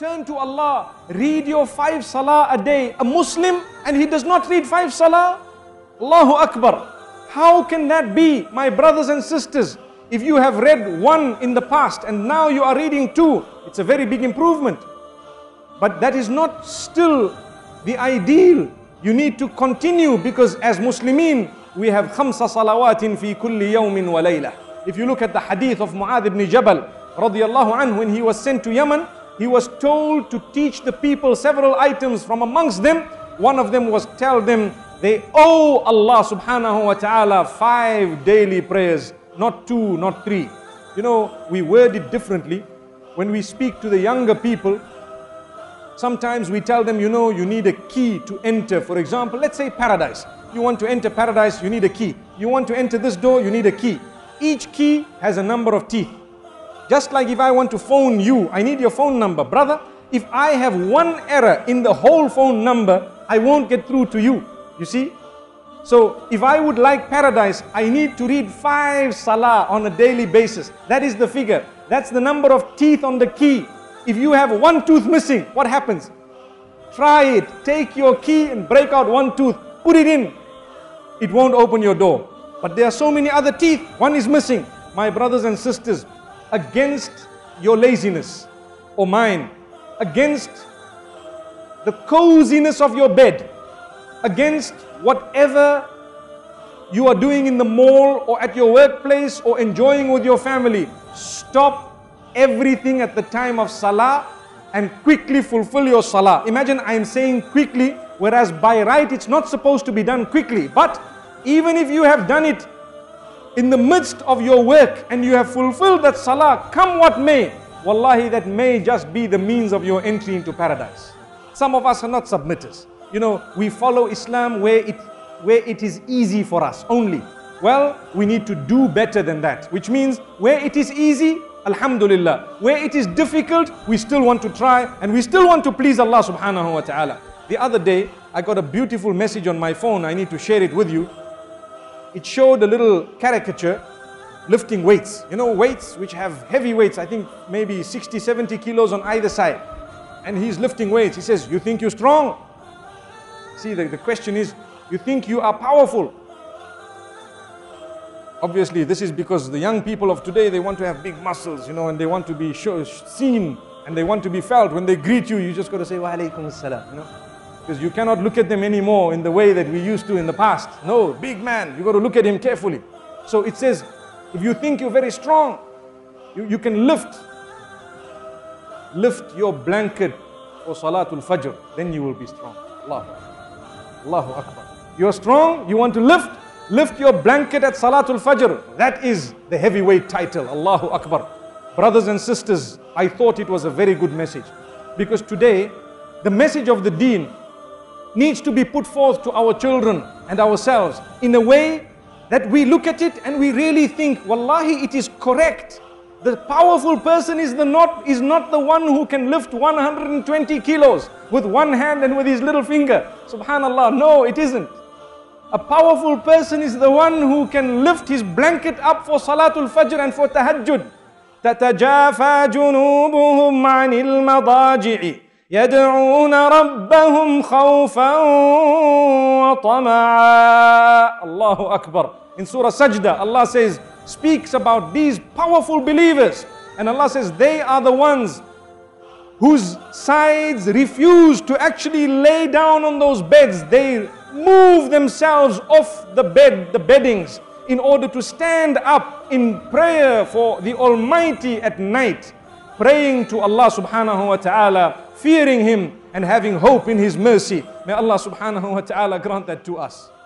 Turn to Allah. Read your 5 salah a day. A Muslim and he does not read 5 salah? Allahu Akbar. How can that be, my brothers and sisters? If you have read 1 in the past and now you are reading 2, it's a very big improvement. But that is not still the ideal. You need to continue, because as Muslimin, we have 5 salawatin fi kulli yawmin wa layla. If you look at the hadith of Mu'adh ibn Jabal radiyallahu anhu, when he was sent to Yemen, he was told to teach the people several items. From amongst them, one of them was tell them they owe Allah subhanahu wa ta'ala 5 daily prayers, not 2, not 3. You know, we word it differently. When we speak to the younger people, sometimes we tell them, you know, you need a key to enter. For example, let's say paradise. You want to enter paradise, you need a key. You want to enter this door, you need a key. Each key has a number of teeth. Just like if I want to phone you, I need your phone number. Brother, if I have 1 error in the whole phone number, I won't get through to you. You see? So if I would like paradise, I need to read 5 salah on a daily basis. That is the figure. That's the number of teeth on the key. If you have 1 tooth missing, what happens? Try it. Take your key and break out 1 tooth. Put it in. It won't open your door. But there are so many other teeth. 1 is missing. My brothers and sisters, against your laziness or mine, against the coziness of your bed, against whatever you are doing in the mall or at your workplace or enjoying with your family, stop everything at the time of salah and quickly fulfill your salah. Imagine I am saying quickly, whereas by right it's not supposed to be done quickly. But even if you have done it in the midst of your work and you have fulfilled that salah, come what may, wallahi, that may just be the means of your entry into paradise. Some of us are not submitters. You know, we follow Islam where it is easy for us only. Well, we need to do better than that, which means where it is easy, alhamdulillah. Where it is difficult, we still want to try and we still want to please Allah subhanahu wa ta'ala. The other day, I got a beautiful message on my phone. I need to share it with you. It showed a little caricature lifting weights. You know, weights which have heavy weights, I think maybe 60, 70 kilos on either side. And he's lifting weights. He says, you think you're strong? See, the question is, you think you are powerful? Obviously, this is because the young people of today, they want to have big muscles, you know, and they want to be seen and they want to be felt. When they greet you, you just got to say, wa alaikum assalam, you know. Because you cannot look at them anymore in the way that we used to in the past. No, big man, you got to look at him carefully. So it says, if you think you're very strong, you can lift your blanket for Salatul Fajr, then you will be strong. Allahu Akbar. You're strong, you want to lift your blanket at Salatul Fajr. That is the heavyweight title. Allahu Akbar. Brothers and sisters, I thought it was a very good message. Because today, the message of the deen needs to be put forth to our children and ourselves in a way that we look at it and we really think, wallahi, it is correct. The powerful person is not the one who can lift 120 kilos with one hand and with his little finger. Subhanallah, no, it isn't. A powerful person is the one who can lift his blanket up for Salatul Fajr and for Tahajjud. تَتَجَافَى جُنُوبُهُمْ عَنِ الْمَضَاجِعِ يَدْعُونَ رَبَّهُمْ خَوْفًا وَطَمَعًا. Allahu Akbar. In Surah Sajda, Allah says, speaks about these powerful believers. And Allah says, they are the ones whose sides refuse to actually lay down on those beds. They move themselves off the bed, the beddings, in order to stand up in prayer for the Almighty at night, praying to Allah subhanahu wa ta'ala, fearing Him and having hope in His mercy. May Allah subhanahu wa ta'ala grant that to us.